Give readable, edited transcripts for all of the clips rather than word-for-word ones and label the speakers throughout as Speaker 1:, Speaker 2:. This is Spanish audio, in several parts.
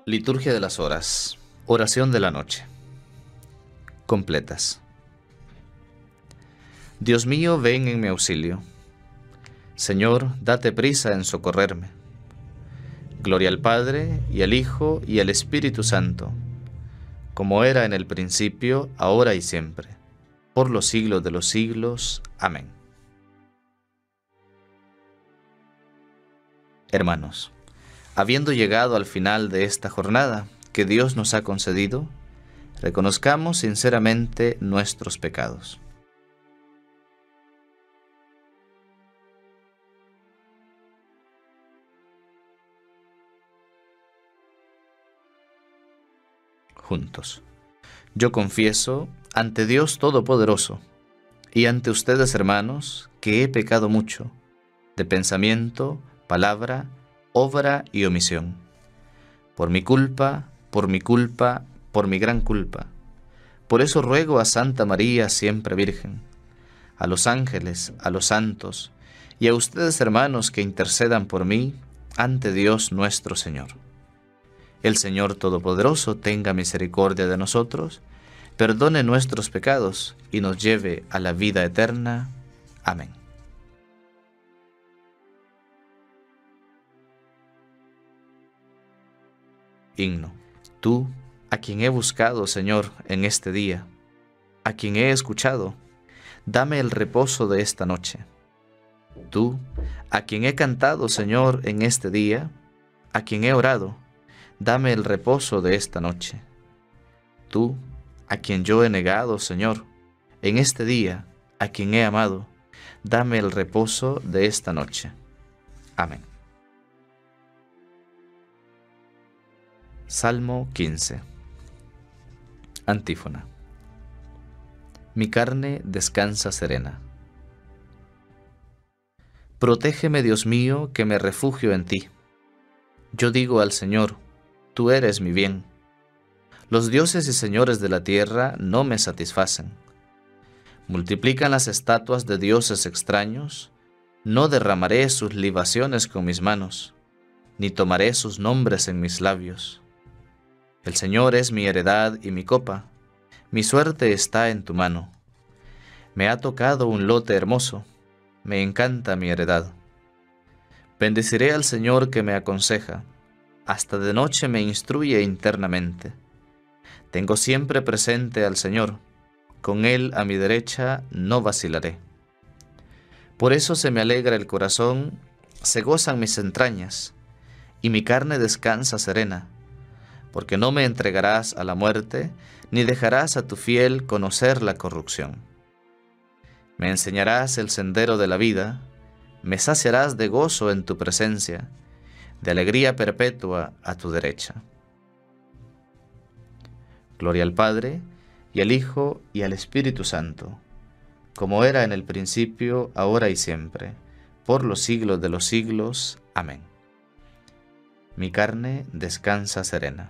Speaker 1: Liturgia de las horas. Oración de la noche. Completas. Dios mío, ven en mi auxilio. Señor, date prisa en socorrerme. Gloria al Padre, y al Hijo, y al Espíritu Santo, como era en el principio, ahora y siempre, por los siglos de los siglos. Amén. Hermanos, habiendo llegado al final de esta jornada que Dios nos ha concedido, reconozcamos sinceramente nuestros pecados. Juntos. Yo confieso ante Dios Todopoderoso y ante ustedes, hermanos, que he pecado mucho, de pensamiento, palabra, obra y omisión. Por mi culpa, por mi gran culpa. Por eso ruego a Santa María, siempre Virgen, a los ángeles, a los santos, y a ustedes, hermanos, que intercedan por mí ante Dios nuestro Señor. El Señor Todopoderoso tenga misericordia de nosotros, perdone nuestros pecados y nos lleve a la vida eterna. Amén. Himno. Tú, a quien he buscado, Señor, en este día, a quien he escuchado, dame el reposo de esta noche. Tú, a quien he cantado, Señor, en este día, a quien he orado, dame el reposo de esta noche. Tú, a quien yo he negado, Señor, en este día, a quien he amado, dame el reposo de esta noche. Amén. Salmo 15. Antífona. Mi carne descansa serena. Protégeme, Dios mío, que me refugio en ti. Yo digo al Señor, tú eres mi bien. Los dioses y señores de la tierra no me satisfacen. Multiplican las estatuas de dioses extraños. No derramaré sus libaciones con mis manos, ni tomaré sus nombres en mis labios. El Señor es mi heredad y mi copa. Mi suerte está en tu mano. Me ha tocado un lote hermoso. Me encanta mi heredad. Bendeciré al Señor que me aconseja. Hasta de noche me instruye internamente. Tengo siempre presente al Señor. Con Él a mi derecha no vacilaré. Por eso se me alegra el corazón, se gozan mis entrañas, y mi carne descansa serena, porque no me entregarás a la muerte, ni dejarás a tu fiel conocer la corrupción. Me enseñarás el sendero de la vida, me saciarás de gozo en tu presencia, de alegría perpetua a tu derecha. Gloria al Padre, y al Hijo, y al Espíritu Santo, como era en el principio, ahora y siempre, por los siglos de los siglos. Amén. Mi carne descansa serena.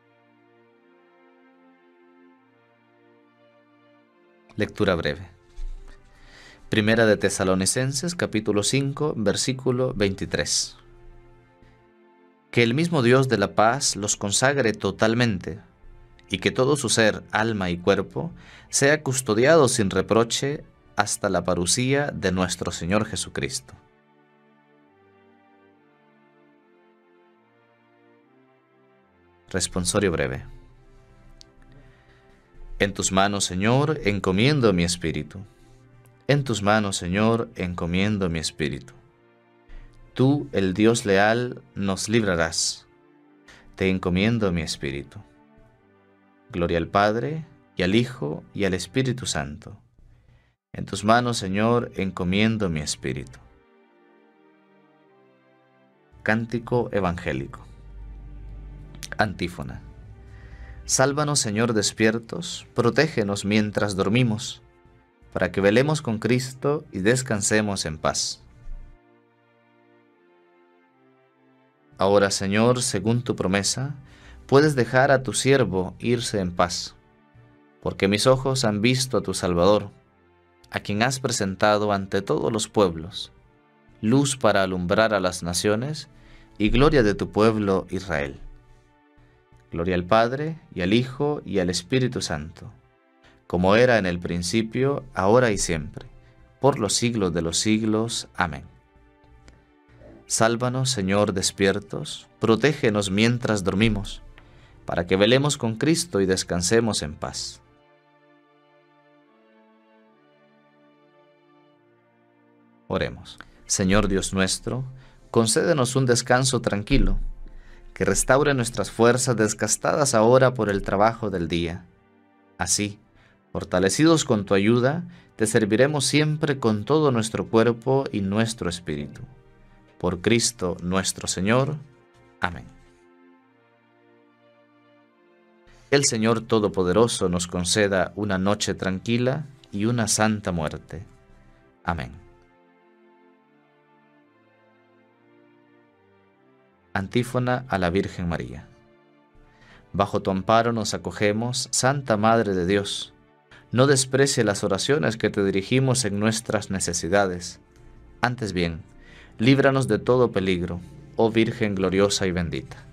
Speaker 1: Lectura breve. Primera de Tesalonicenses, capítulo 5, versículo 23. Que el mismo Dios de la paz los consagre totalmente, y que todo su ser, alma y cuerpo, sea custodiado sin reproche hasta la parucía de nuestro Señor Jesucristo. Responsorio breve. En tus manos, Señor, encomiendo mi espíritu. En tus manos, Señor, encomiendo mi espíritu. Tú, el Dios leal, nos librarás. Te encomiendo mi espíritu. Gloria al Padre, y al Hijo, y al Espíritu Santo. En tus manos, Señor, encomiendo mi espíritu. Cántico evangélico. Antífona. Sálvanos, Señor, despiertos, protégenos mientras dormimos, para que velemos con Cristo y descansemos en paz. Ahora, Señor, según tu promesa, puedes dejar a tu siervo irse en paz, porque mis ojos han visto a tu Salvador, a quien has presentado ante todos los pueblos, luz para alumbrar a las naciones y gloria de tu pueblo Israel. Gloria al Padre, y al Hijo, y al Espíritu Santo, como era en el principio, ahora y siempre, por los siglos de los siglos. Amén. Sálvanos, Señor, despiertos, protégenos mientras dormimos, para que velemos con Cristo y descansemos en paz. Oremos. Señor Dios nuestro, concédenos un descanso tranquilo, que restaure nuestras fuerzas desgastadas ahora por el trabajo del día. Así, fortalecidos con tu ayuda, te serviremos siempre con todo nuestro cuerpo y nuestro espíritu. Por Cristo nuestro Señor. Amén. El Señor Todopoderoso nos conceda una noche tranquila y una santa muerte. Amén. Antífona a la Virgen María. Bajo tu amparo nos acogemos, Santa Madre de Dios. No desprecie las oraciones que te dirigimos en nuestras necesidades. Antes bien, líbranos de todo peligro, oh Virgen gloriosa y bendita.